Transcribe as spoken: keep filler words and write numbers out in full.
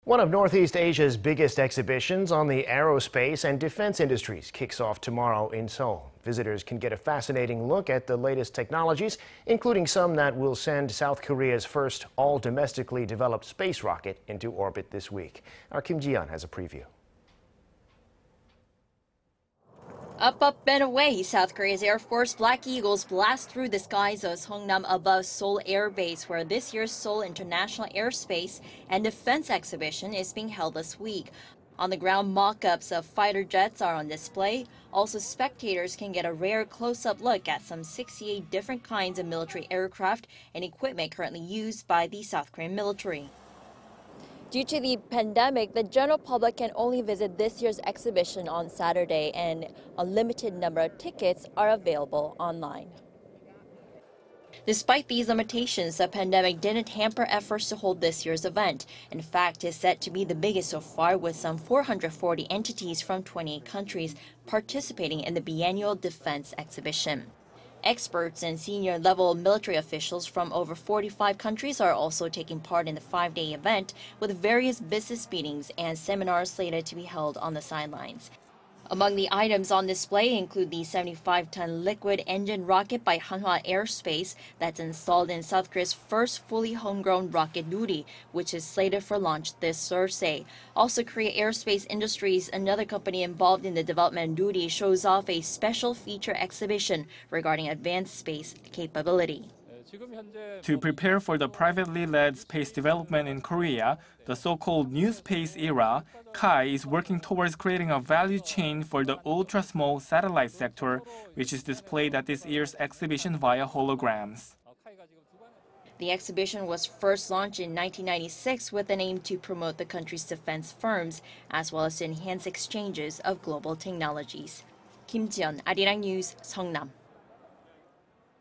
One of Northeast Asia's biggest exhibitions on the aerospace and defense industries kicks off tomorrow in Seoul. Visitors can get a fascinating look at the latest technologies, including some that will send South Korea's first all-domestically developed space rocket into orbit this week. Our Kim Ji-yeon has a preview. Up, up, and away, South Korea's Air Force Black Eagles blast through the skies of Seongnam above Seoul Air Base, where this year's Seoul International Aerospace and Defense Exhibition is being held this week. On the ground, mock-ups of fighter jets are on display. Also, spectators can get a rare close-up look at some sixty-eight different kinds of military aircraft and equipment currently used by the South Korean military. Due to the pandemic, the general public can only visit this year's exhibition on Saturday, and a limited number of tickets are available online. Despite these limitations, the pandemic didn't hamper efforts to hold this year's event. In fact, it's set to be the biggest so far, with some four hundred forty entities from twenty-eight countries participating in the biennial defense exhibition. Experts and senior-level military officials from over forty-five countries are also taking part in the five-day event, with various business meetings and seminars slated to be held on the sidelines. Among the items on display include the seventy-five ton liquid engine rocket by Hanwha Aerospace that's installed in South Korea's first fully homegrown rocket Nuri, which is slated for launch this Thursday. Also, Korea Aerospace Industries, another company involved in the development of Nuri, shows off a special feature exhibition regarding advanced space capability. To prepare for the privately led space development in Korea, the so-called new space era, K A I is working towards creating a value chain for the ultra-small satellite sector, which is displayed at this year's exhibition via holograms. The exhibition was first launched in nineteen ninety-six with an aim to promote the country's defense firms, as well as to enhance exchanges of global technologies. Kim Ji-yeon, Arirang News, Seongnam.